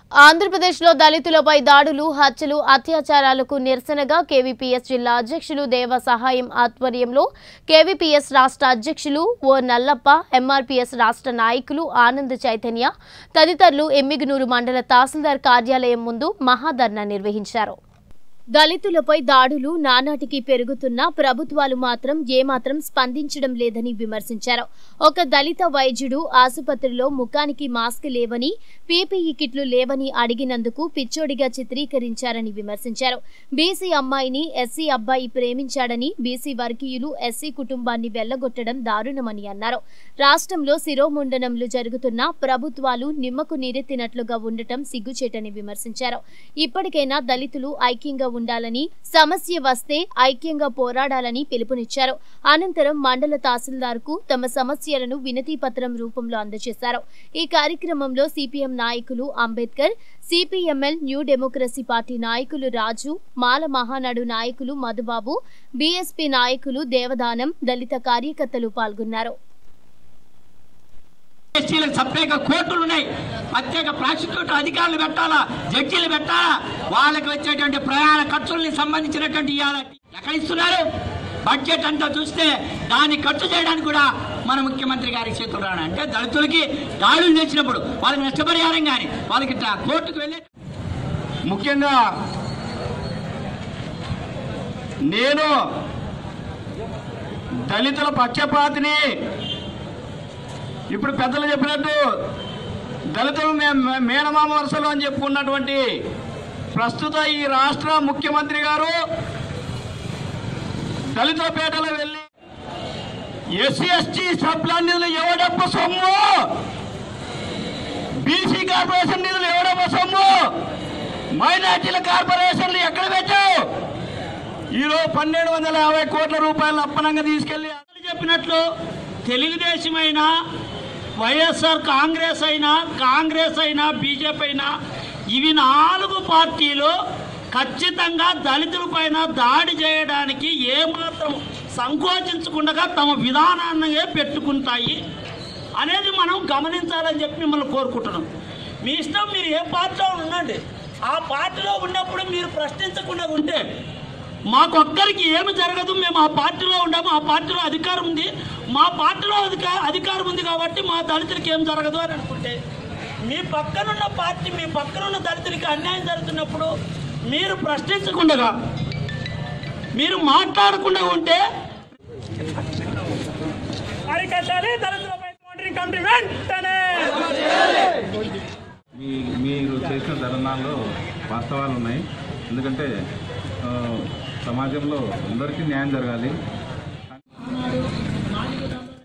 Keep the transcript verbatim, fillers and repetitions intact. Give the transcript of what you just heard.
ఆంధ్రప్రదేశ్లో దళితులపై దాడులు, హత్యలు, అత్యాచారాలకు నిరసనగా కేవీపీఎస్ జిల్లా అధ్యక్షులు దేవ సహాయం ఆధ్వర్యంలో కేవీపీఎస్ రాష్ట్ర అధ్యక్షులు ఓ నల్లప్ప, ఎంఆర్పీఎస్ రాష్ట్ర నాయకులు ఆనంద్ చైతన్య తదితరులు ఎమ్మిగనూరు మండల తహసీల్దార్ కార్యాలయం ముందు మహాధర్నా నిర్వహించారు. దళితులపై దాడులు నానాటికి పెరుగుతున్నా ప్రభుత్వాలు మాత్రం ఏమాత్రం స్పందించడం లేదని విమర్శించారు. ఒక దళిత వైద్యుడు ఆసుపత్రిలో ముఖానికి మాస్క్ లేవని, పీపీఈ కిట్లు లేవని అడిగినందుకు పిచ్చోడిగా చిత్రీకరించారని విమర్శించారు. బీసీ అమ్మాయిని ఎస్సీ అబ్బాయి ప్రేమించాడని బీసీ వర్గీయులు ఎస్సీ కుటుంబాన్ని వెళ్లగొట్టడం దారుణమని అన్నారు. రాష్ట్రంలో శిరోముండనంలు జరుగుతున్నా ప్రభుత్వాలు నిమ్మకు నీరెత్తినట్లుగా ఉండటం సిగ్గుచేటని విమర్శించారు. ఇప్పటికైనా దళితులు ఐక్యంగా ఉండాలని, సమస్య వస్తే ఐక్యంగా పోరాడాలని పిలుపునిచ్చారు. అనంతరం మండల తహసీల్దార్ కు తమ సమస్యలను వినతి పత్రం రూపంలో అందజేశారు. ఈ కార్యక్రమంలో సిపిఎం నాయకులు Ambedkar, CPML new democracy party నాయకులు రాజు, మాల మహానాడు నాయకులు మధుబాబు, బీఎస్పీ నాయకులు దేవదానం, దళిత కార్యకర్తలు పాల్గొన్నారు. సపరేట్ కోర్టులు ఉన్నాయి, ప్రత్యేక ప్రాసిక్యూటర్ అధికారులు పెట్టాలా, జడ్జీలు పెట్టాలా, వాళ్ళకి వచ్చేటువంటి ప్రయాణ ఖర్చుల్ని సంబంధించినటువంటి ఎక్కడ ఇస్తున్నారు? బడ్జెట్ అంతా చూస్తే దాన్ని ఖర్చు చేయడానికి కూడా మన ముఖ్యమంత్రి గారి చేతులు రాను. అంటే దళితులకి దాడులు చేసినప్పుడు వాళ్ళకి నష్టపరిహారం కానీ వాళ్ళకి కోర్టుకు వెళ్ళి, ముఖ్యంగా నేను దళితుల పక్షపాతిని. ఇప్పుడు పెద్దలు చెప్పినట్టు దళితులు మేనమామ వరుసలు అని చెప్పుకున్నటువంటి ప్రస్తుత ఈ రాష్ట్ర ముఖ్యమంత్రి గారు దళితులపేటలో వెళ్ళి ఎస్సీ ఎస్టీ సబ్ప్లాన్ నిధులు ఎవడప్ప సొమ్ము, బీసీ కార్పొరేషన్ నిధులు ఎవడప్ప సొమ్ము, మైనార్టీల కార్పొరేషన్లు ఎక్కడ పెట్టావు? ఈరోజు పన్నెండు వందల యాభై కోట్ల రూపాయలు అప్పనంగా తీసుకెళ్లి చెప్పినట్లు తెలుగుదేశం అయినా, వైఎస్ఆర్ కాంగ్రెస్ అయినా, కాంగ్రెస్ అయినా, బీజేపీ అయినా, ఇవి నాలుగు పార్టీలు ఖచ్చితంగా దళితుల పైన దాడి చేయడానికి ఏమాత్రం సంకోచించకుండా తమ విధానాన్నే పెట్టుకుంటాయి అనేది మనం గమనించాలని చెప్పి మిమ్మల్ని కోరుకుంటున్నాం. మీ ఇష్టం, మీరు ఏ పార్టీలో ఉండండి. ఆ పార్టీలో ఉన్నప్పుడు మీరు ప్రశ్నించకుండా ఉంటే మాకొక్కరికి ఏమి జరగదు. మేము ఆ పార్టీలో ఉన్నాము, ఆ పార్టీలో అధికారం ఉంది, మా పార్టీలో అధికార అధికారం ఉంది కాబట్టి మా దళితులకి ఏం జరగదు అని అనుకుంటే, మీ పక్కనున్న పార్టీ మీ పక్కనున్న దళితులకి అన్యాయం జరుగుతున్నప్పుడు మీరు ప్రశ్నించకుండా, మీరు మాట్లాడకుండా ఉంటే అరికట్టాలి. దళితులపై మోటరింగ్ కమిటీ వెంటనే. మీరు చేసిన ధర్నాల్లో వాస్తవాలు ఉన్నాయి. ఎందుకంటే సమాజంలో అందరికీ న్యాయం జరగాలి.